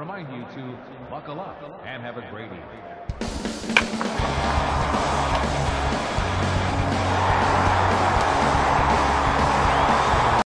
remind you to buckle up and have a great